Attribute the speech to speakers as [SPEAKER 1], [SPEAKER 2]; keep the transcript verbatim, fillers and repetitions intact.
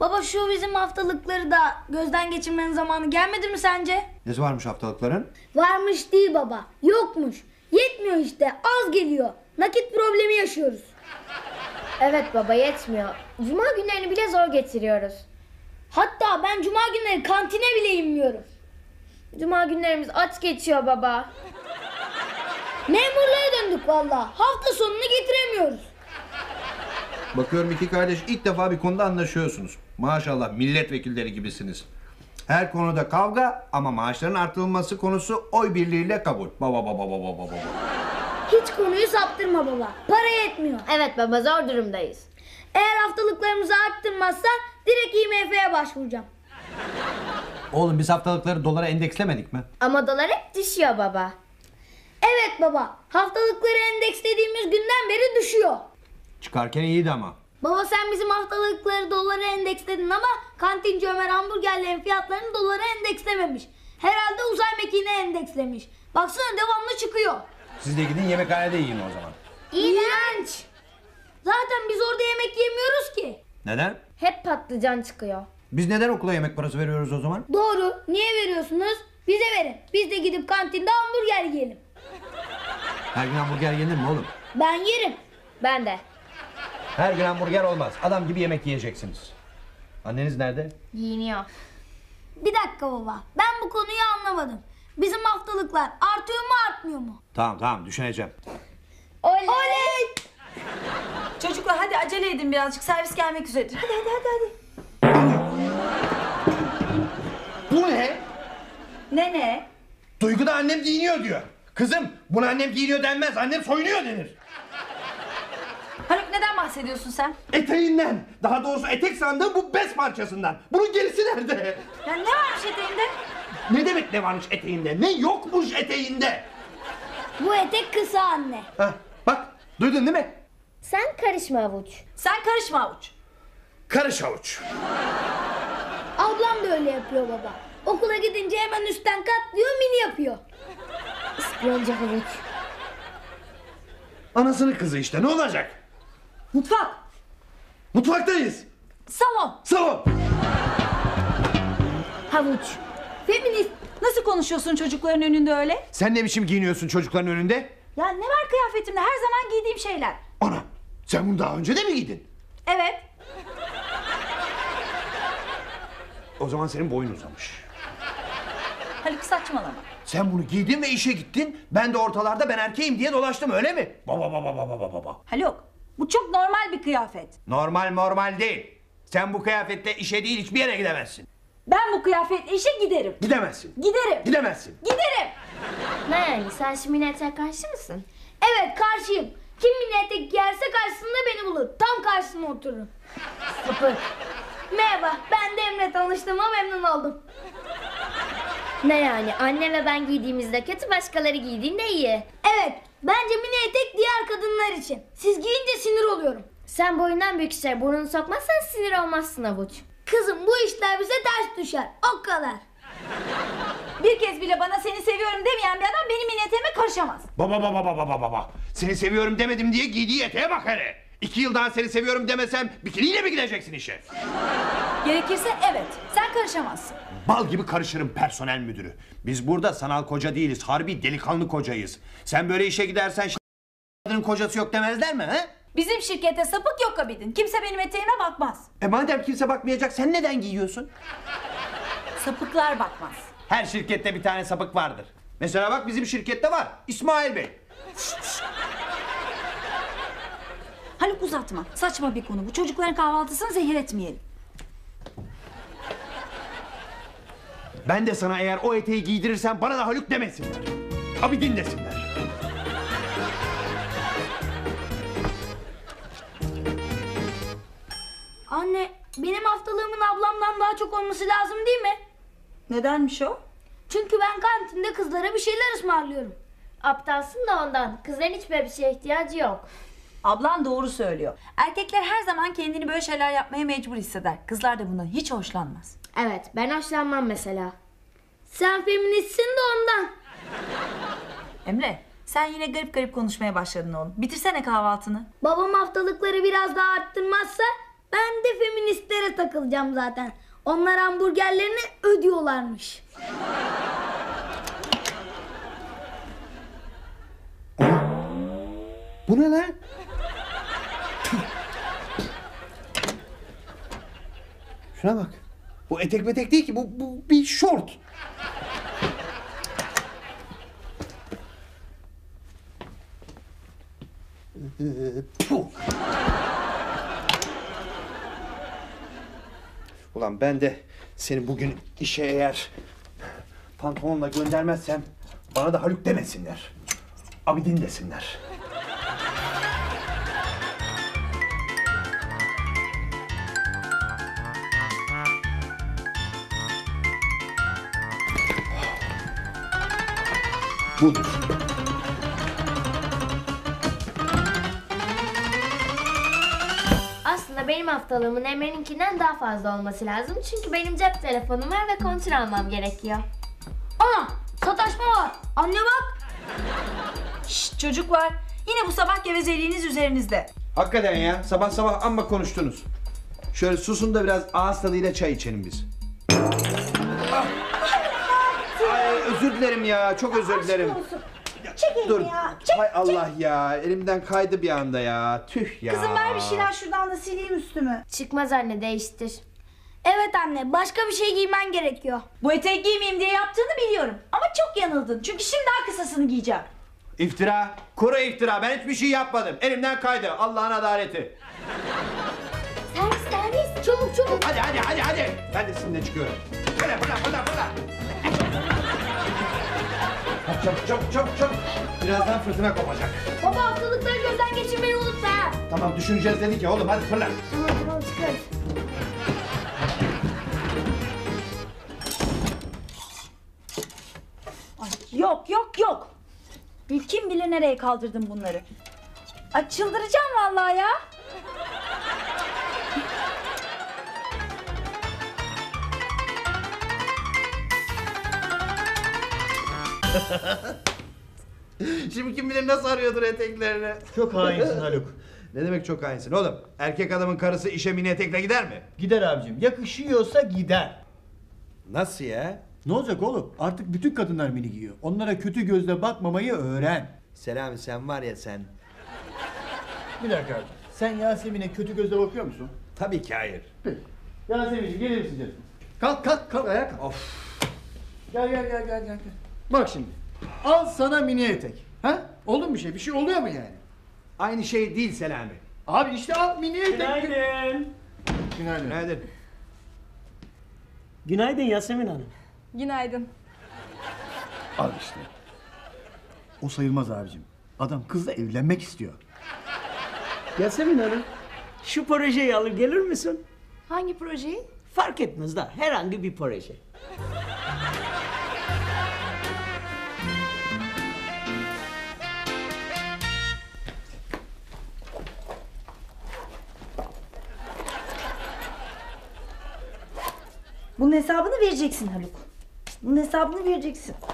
[SPEAKER 1] Baba şu bizim haftalıkları da gözden geçirmenin zamanı gelmedi mi sence?
[SPEAKER 2] Nesi varmış haftalıkların?
[SPEAKER 1] Varmış değil baba. Yokmuş. Yetmiyor işte. Az geliyor. Nakit problemi yaşıyoruz.
[SPEAKER 3] Evet baba, yetmiyor. Cuma günlerini bile zor getiriyoruz.
[SPEAKER 1] Hatta ben cuma günleri kantine bile inmiyorum.
[SPEAKER 3] Cuma günlerimiz aç geçiyor baba.
[SPEAKER 1] Memurluğa döndük vallahi. Hafta sonunu getiremiyoruz.
[SPEAKER 2] Bakıyorum iki kardeş ilk defa bir konuda anlaşıyorsunuz. Maşallah milletvekilleri gibisiniz. Her konuda kavga ama maaşların artırılması konusu oy birliğiyle kabul. Baba baba baba baba baba.
[SPEAKER 1] Hiç konuyu saptırma baba. Para yetmiyor.
[SPEAKER 3] Evet baba, zor durumdayız.
[SPEAKER 1] Eğer haftalıklarımızı arttırmazsa direkt I M F'ye başvuracağım.
[SPEAKER 2] Oğlum biz haftalıkları dolara endekslemedik mi?
[SPEAKER 3] Ama dolar hep düşüyor baba.
[SPEAKER 1] Evet baba. Haftalıkları endekslediğimiz günden beri düşüyor.
[SPEAKER 2] Çıkarken iyiydi ama.
[SPEAKER 1] Baba sen bizim haftalıkları dolara endeksledin ama kantinci Ömer hamburgerlerin fiyatlarını dolara endekslememiş. Herhalde uzay mekiğine endekslemiş. Baksana devamlı çıkıyor.
[SPEAKER 2] Siz de gidin yemekhanede yiyin o zaman.
[SPEAKER 1] İğrenç. Zaten biz orada yemek yemiyoruz ki.
[SPEAKER 2] Neden?
[SPEAKER 3] Hep patlıcan çıkıyor.
[SPEAKER 2] Biz neden okula yemek parası veriyoruz o zaman?
[SPEAKER 1] Doğru. Niye veriyorsunuz? Bize verin. Biz de gidip kantinde hamburger yiyelim.
[SPEAKER 2] Her gün hamburger yenir mi oğlum?
[SPEAKER 1] Ben yerim.
[SPEAKER 3] Ben de.
[SPEAKER 2] Her gün hamburger olmaz. Adam gibi yemek yiyeceksiniz. Anneniz nerede?
[SPEAKER 3] Giyiniyor.
[SPEAKER 1] Bir dakika baba. Ben bu konuyu anlamadım. Bizim haftalıklar artıyor mu artmıyor mu?
[SPEAKER 2] Tamam tamam düşüneceğim.
[SPEAKER 3] Oley!
[SPEAKER 1] Oley!
[SPEAKER 4] Çocuklar hadi acele edin birazcık, servis gelmek üzeredir. Hadi hadi hadi hadi.
[SPEAKER 5] Bu ne?
[SPEAKER 4] Ne ne?
[SPEAKER 5] Duygu da annem giyiniyor diyor. Kızım buna annem giyiniyor denmez, annem soyunuyor denir.
[SPEAKER 4] Haluk neden bahsediyorsun sen?
[SPEAKER 5] Eteğinden, daha doğrusu etek sandığım bu bez parçasından. Bunun gerisi nerede?
[SPEAKER 4] Ya ne varmış eteğinde?
[SPEAKER 5] Ne demek ne varmış eteğinde? Ne yokmuş eteğinde?
[SPEAKER 1] Bu etek kısa anne.
[SPEAKER 5] Hah, bak duydun değil mi?
[SPEAKER 3] Sen karışma Avuç.
[SPEAKER 4] Sen karışma Avuç.
[SPEAKER 5] Karış avuç.
[SPEAKER 1] Ablam da öyle yapıyor baba. Okula gidince hemen üstten katlıyor, mini yapıyor.
[SPEAKER 3] İspiyoncu Avuç.
[SPEAKER 5] Anasının kızı işte, ne olacak?
[SPEAKER 4] Mutfak.
[SPEAKER 5] Mutfaktayız.
[SPEAKER 4] Salon.
[SPEAKER 5] Salon.
[SPEAKER 3] Havuç.
[SPEAKER 4] Feminist. Nasıl konuşuyorsun çocukların önünde öyle?
[SPEAKER 5] Sen ne biçim giyiniyorsun çocukların önünde?
[SPEAKER 4] Ya ne var kıyafetimde? Her zaman giydiğim şeyler.
[SPEAKER 5] Ana, sen bunu daha önce de mi giydin?
[SPEAKER 4] Evet.
[SPEAKER 5] O zaman senin boyun uzamış.
[SPEAKER 4] Haluk saçmalama.
[SPEAKER 5] Sen bunu giydin ve işe gittin. Ben de ortalarda ben erkeğim diye dolaştım, öyle mi? Baba baba baba baba baba.
[SPEAKER 4] Haluk bu çok normal bir kıyafet.
[SPEAKER 5] Normal normal değil. Sen bu kıyafetle işe değil hiçbir yere gidemezsin.
[SPEAKER 4] Ben bu kıyafetle işe giderim.
[SPEAKER 5] Gidemezsin.
[SPEAKER 4] Giderim.
[SPEAKER 5] Gidemezsin.
[SPEAKER 4] Giderim.
[SPEAKER 3] Ne yani, sen şimdi minete karşı mısın?
[SPEAKER 1] Evet karşıyım. Kim mini etek giyerse karşısında beni bulur. Tam karşısına otururum.
[SPEAKER 3] Sapık.
[SPEAKER 1] Merhaba, ben de Emre, tanıştığıma memnun oldum.
[SPEAKER 3] Ne yani, anne ve ben giydiğimizde kötü, başkaları giydiğinde iyi.
[SPEAKER 1] Evet, bence mini etek diğer kadınlar için. Siz giyince sinir oluyorum.
[SPEAKER 3] Sen boyundan büyük işlere burnunu sokmazsan sinir olmazsın Avuç.
[SPEAKER 1] Kızım bu işler bize ters düşer. O kadar.
[SPEAKER 4] Bir kez bile bana seni seviyorum demeyen bir adam benim minnetleme karışamaz.
[SPEAKER 5] Baba baba baba baba baba. Seni seviyorum demedim diye giydiği eteğe bak hele. İki yıl daha seni seviyorum demesem bikiniyle mi gideceksin işe?
[SPEAKER 4] Gerekirse evet. Sen karışamazsın.
[SPEAKER 5] Bal gibi karışırım personel müdürü. Biz burada sanal koca değiliz. Harbi delikanlı kocayız. Sen böyle işe gidersen kadının kocası yok demezler mi he?
[SPEAKER 4] Bizim şirkete sapık yok Abidin. Kimse benim eteğime bakmaz.
[SPEAKER 5] E madem kimse bakmayacak sen neden giyiyorsun?
[SPEAKER 4] Sapıklar bakmaz.
[SPEAKER 5] Her şirkette bir tane sapık vardır. Mesela bak bizim şirkette var. İsmail Bey.
[SPEAKER 4] Haluk uzatma. Saçma bir konu bu. Çocukların kahvaltısını zehir etmeyelim.
[SPEAKER 5] Ben de sana eğer o eteği giydirirsen bana da Haluk demesinler. Abidin desinler.
[SPEAKER 1] Anne, benim haftalığımın ablamdan daha çok olması lazım değil mi?
[SPEAKER 4] Nedenmiş o?
[SPEAKER 1] Çünkü ben kantinde kızlara bir şeyler ısmarlıyorum.
[SPEAKER 3] Aptalsın da ondan. Kızların hiç böyle bir şeye ihtiyacı yok.
[SPEAKER 4] Ablan doğru söylüyor. Erkekler her zaman kendini böyle şeyler yapmaya mecbur hisseder. Kızlar da bundan hiç hoşlanmaz.
[SPEAKER 3] Evet, ben hoşlanmam mesela.
[SPEAKER 1] Sen feministsin de ondan.
[SPEAKER 4] Emre, sen yine garip garip konuşmaya başladın oğlum. Bitirsene kahvaltını.
[SPEAKER 1] Babam haftalıkları biraz daha arttırmazsa Ben de feministlere takılacağım zaten. Onlar hamburgerlerini ödüyorlarmış.
[SPEAKER 2] Bu ne lan? Şuna bak. Bu etek metek değil ki, bu, bu bir şort. Ee, puh. Ulan ben de seni bugün işe eğer pantolonla göndermezsem bana da Haluk demesinler. Abidin desinler. Budur.
[SPEAKER 3] Aslında benim haftalığımın Emre'ninkinden daha fazla olması lazım. Çünkü benim cep telefonum var ve kontrol almam gerekiyor.
[SPEAKER 1] Ana sataşma var. Anne bak.
[SPEAKER 4] Şşt çocuklar, yine bu sabah gevezeliğiniz üzerinizde.
[SPEAKER 2] Hakikaten ya, sabah sabah amma konuştunuz. Şöyle susun da biraz ağız tadıyla çay içelim biz. Ah! Ay, özür dilerim ya, çok özür dilerim.
[SPEAKER 6] Çek
[SPEAKER 2] Dur,
[SPEAKER 6] elini ya. Çek,
[SPEAKER 2] hay Allah ya, elimden kaydı bir anda ya. Tüh ya.
[SPEAKER 6] Kızım ver bir şeyler şuradan da sileyim üstümü.
[SPEAKER 3] Çıkmaz anne, değiştir.
[SPEAKER 1] Evet anne, başka bir şey giymen gerekiyor.
[SPEAKER 4] Bu etek giymeyeyim diye yaptığını biliyorum. Ama çok yanıldın. Çünkü şimdi daha kısasını giyeceğim.
[SPEAKER 2] İftira, kuru iftira. Ben hiçbir şey yapmadım. Elimden kaydı. Allah'ın adaleti.
[SPEAKER 3] Servis servis, çabuk çabuk.
[SPEAKER 2] Hadi hadi hadi hadi. Ben de sizinle çıkıyorum. Fırla fırla fırla fırla. Hadi çabuk çabuk çabuk çabuk. Birazdan fırtına kopacak.
[SPEAKER 1] Baba haftalıkları gözden geçirmeyi unutma ha.
[SPEAKER 2] Tamam düşüneceğiz dedik ya oğlum, hadi fırla.
[SPEAKER 1] Tamam tamam çıkar.
[SPEAKER 4] Ay, yok yok yok. Kim bilir nereye kaldırdın bunları. Ay çıldıracağım vallahi ya.
[SPEAKER 2] Şimdi kim bilir nasıl arıyordur eteklerini.
[SPEAKER 7] Çok hainsin Haluk.
[SPEAKER 2] Ne demek çok hainsin oğlum? Erkek adamın karısı işe mini etekle gider mi?
[SPEAKER 7] Gider abicim. Yakışıyorsa gider.
[SPEAKER 2] Nasıl ya?
[SPEAKER 7] Ne olacak oğlum? Artık bütün kadınlar mini giyiyor. Onlara kötü gözle bakmamayı öğren.
[SPEAKER 2] Selami sen var ya sen.
[SPEAKER 7] Bir dakika abicim. Sen Yasemin'e kötü gözle bakıyor musun?
[SPEAKER 2] Tabii ki hayır.
[SPEAKER 7] Yasemin'ciğim gelir misin canım? Kalk kalk kalk ayağa kalk.
[SPEAKER 2] Of.
[SPEAKER 7] Gel gel gel gel gel. Bak şimdi. Al sana mini etek. Ha? Oldu mu bir şey? Bir şey oluyor mu yani?
[SPEAKER 2] Aynı şey değil Selami.
[SPEAKER 7] Abi işte al mini etek.
[SPEAKER 8] Günaydın.
[SPEAKER 7] Günaydın.
[SPEAKER 2] Günaydın.
[SPEAKER 8] Günaydın Yasemin Hanım.
[SPEAKER 6] Günaydın.
[SPEAKER 7] Al işte. O sayılmaz abicim. Adam kızla evlenmek istiyor.
[SPEAKER 8] Yasemin Hanım, şu projeyi alır gelir misin?
[SPEAKER 6] Hangi projeyi?
[SPEAKER 8] Fark etmez da herhangi bir proje.
[SPEAKER 4] Bunun hesabını vereceksin Haluk. Bunun hesabını vereceksin.